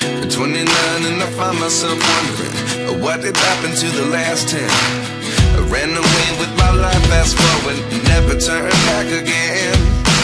At 29 and I find myself wondering what did happen to the last 10. I ran away with my life, fast forward, never turn back again.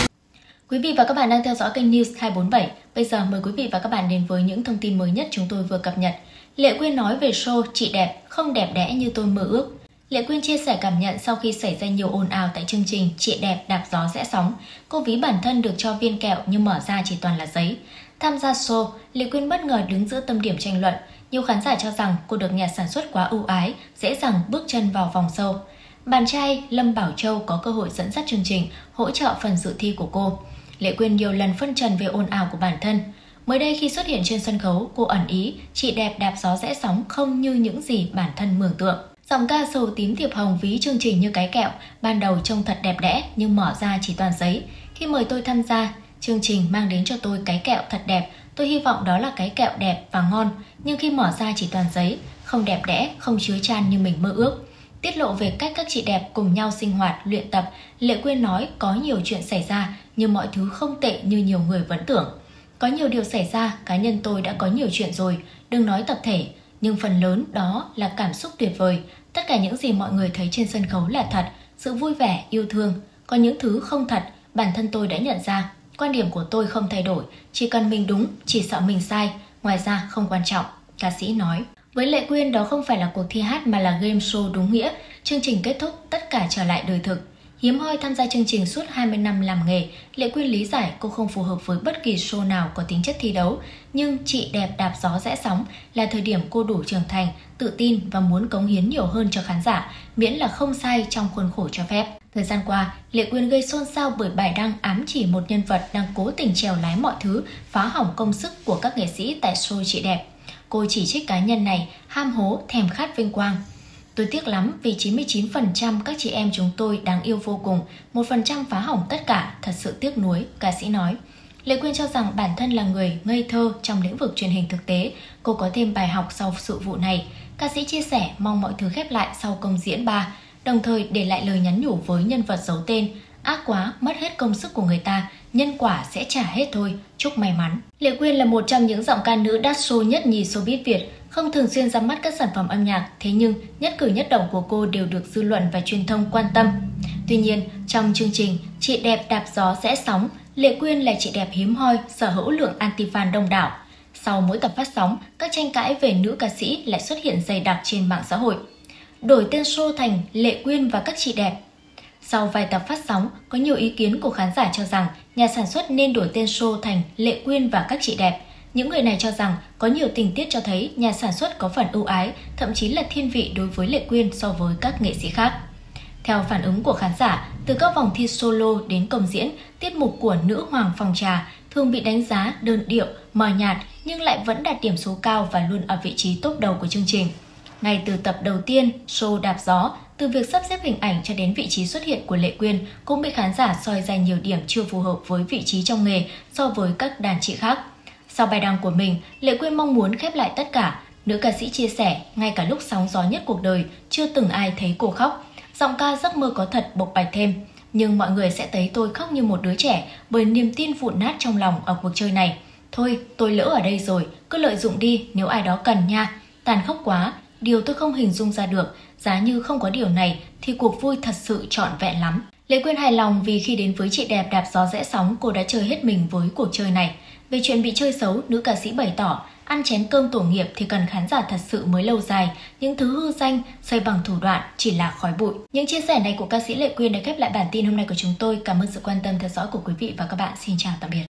Quý vị và các bạn đang theo dõi kênh News 247. Bây giờ mời quý vị và các bạn đến với những thông tin mới nhất chúng tôi vừa cập nhật. Lệ Quyên nói về show Chị đẹp, không đẹp đẽ như tôi mơ ước. Lệ Quyên chia sẻ cảm nhận sau khi xảy ra nhiều ồn ào tại chương trình Chị đẹp đạp gió rẽ sóng. Cô ví bản thân được cho viên kẹo nhưng mở ra chỉ toàn là giấy. Tham gia show, Lệ Quyên bất ngờ đứng giữa tâm điểm tranh luận. Nhiều khán giả cho rằng cô được nhà sản xuất quá ưu ái, dễ dàng bước chân vào vòng sâu. Bạn trai Lâm Bảo Châu có cơ hội dẫn dắt chương trình, hỗ trợ phần dự thi của cô. Lệ Quyên nhiều lần phân trần về ồn ào của bản thân. Mới đây khi xuất hiện trên sân khấu, cô ẩn ý Chị đẹp đạp gió rẽ sóng không như những gì bản thân mường tượng. Giọng ca Sầu Tím Thiệp Hồng ví chương trình như cái kẹo, ban đầu trông thật đẹp đẽ nhưng mở ra chỉ toàn giấy. Khi mời tôi tham gia, chương trình mang đến cho tôi cái kẹo thật đẹp, tôi hy vọng đó là cái kẹo đẹp và ngon, nhưng khi mở ra chỉ toàn giấy, không đẹp đẽ, không chứa chan như mình mơ ước. Tiết lộ về cách các chị đẹp cùng nhau sinh hoạt, luyện tập, Lệ Quyên nói có nhiều chuyện xảy ra nhưng mọi thứ không tệ như nhiều người vẫn tưởng. Có nhiều điều xảy ra, cá nhân tôi đã có nhiều chuyện rồi, đừng nói tập thể, nhưng phần lớn đó là cảm xúc tuyệt vời. Tất cả những gì mọi người thấy trên sân khấu là thật, sự vui vẻ, yêu thương. Có những thứ không thật, bản thân tôi đã nhận ra. Quan điểm của tôi không thay đổi, chỉ cần mình đúng, chỉ sợ mình sai, ngoài ra không quan trọng, ca sĩ nói. Với Lệ Quyên đó không phải là cuộc thi hát mà là game show đúng nghĩa. Chương trình kết thúc, tất cả trở lại đời thực. Hiếm hoi tham gia chương trình suốt 20 năm làm nghề, Lệ Quyên lý giải cô không phù hợp với bất kỳ show nào có tính chất thi đấu. Nhưng Chị đẹp đạp gió rẽ sóng là thời điểm cô đủ trưởng thành, tự tin và muốn cống hiến nhiều hơn cho khán giả, miễn là không sai trong khuôn khổ cho phép. Thời gian qua, Lệ Quyên gây xôn xao bởi bài đăng ám chỉ một nhân vật đang cố tình chèo lái mọi thứ, phá hỏng công sức của các nghệ sĩ tại show Chị đẹp. Cô chỉ trích cá nhân này ham hố, thèm khát vinh quang. Tôi tiếc lắm vì 99% các chị em chúng tôi đáng yêu vô cùng, 1% phá hỏng tất cả, thật sự tiếc nuối, ca sĩ nói. Lệ Quyên cho rằng bản thân là người ngây thơ trong lĩnh vực truyền hình thực tế, cô có thêm bài học sau sự vụ này. Ca sĩ chia sẻ mong mọi thứ khép lại sau công diễn 3, đồng thời để lại lời nhắn nhủ với nhân vật giấu tên. Ác quá, mất hết công sức của người ta, nhân quả sẽ trả hết thôi, chúc may mắn. Lệ Quyên là một trong những giọng ca nữ đắt show nhất nhì showbiz Việt, không thường xuyên ra mắt các sản phẩm âm nhạc, thế nhưng nhất cử nhất động của cô đều được dư luận và truyền thông quan tâm. Tuy nhiên, trong chương trình Chị đẹp đạp gió rẽ sóng, Lệ Quyên là chị đẹp hiếm hoi, sở hữu lượng anti-fan đông đảo. Sau mỗi tập phát sóng, các tranh cãi về nữ ca sĩ lại xuất hiện dày đặc trên mạng xã hội. Đổi tên show thành Lệ Quyên và các chị đẹp. Sau vài tập phát sóng, có nhiều ý kiến của khán giả cho rằng nhà sản xuất nên đổi tên show thành Lệ Quyên và các chị đẹp. Những người này cho rằng có nhiều tình tiết cho thấy nhà sản xuất có phần ưu ái, thậm chí là thiên vị đối với Lệ Quyên so với các nghệ sĩ khác. Theo phản ứng của khán giả, từ các vòng thi solo đến công diễn, tiết mục của nữ hoàng phòng trà thường bị đánh giá đơn điệu, mờ nhạt nhưng lại vẫn đạt điểm số cao và luôn ở vị trí top đầu của chương trình. Ngay từ tập đầu tiên, show đạp gió, từ việc sắp xếp hình ảnh cho đến vị trí xuất hiện của Lệ Quyên cũng bị khán giả soi ra nhiều điểm chưa phù hợp với vị trí trong nghề so với các đàn chị khác. Sau bài đăng của mình, Lệ Quyên mong muốn khép lại tất cả. Nữ ca sĩ chia sẻ, ngay cả lúc sóng gió nhất cuộc đời, chưa từng ai thấy cô khóc. Giọng ca giấc mơ có thật bộc bạch thêm. Nhưng mọi người sẽ thấy tôi khóc như một đứa trẻ bởi niềm tin vụn nát trong lòng ở cuộc chơi này. Thôi, tôi lỡ ở đây rồi, cứ lợi dụng đi nếu ai đó cần nha. Tàn khốc quá, điều tôi không hình dung ra được. Giá như không có điều này thì cuộc vui thật sự trọn vẹn lắm. Lệ Quyên hài lòng vì khi đến với Chị đẹp đạp gió rẽ sóng, cô đã chơi hết mình với cuộc chơi này. Về chuyện bị chơi xấu, nữ ca sĩ bày tỏ, ăn chén cơm tổ nghiệp thì cần khán giả thật sự mới lâu dài, những thứ hư danh, xây bằng thủ đoạn chỉ là khói bụi. Những chia sẻ này của ca sĩ Lệ Quyên đã khép lại bản tin hôm nay của chúng tôi. Cảm ơn sự quan tâm theo dõi của quý vị và các bạn. Xin chào tạm biệt.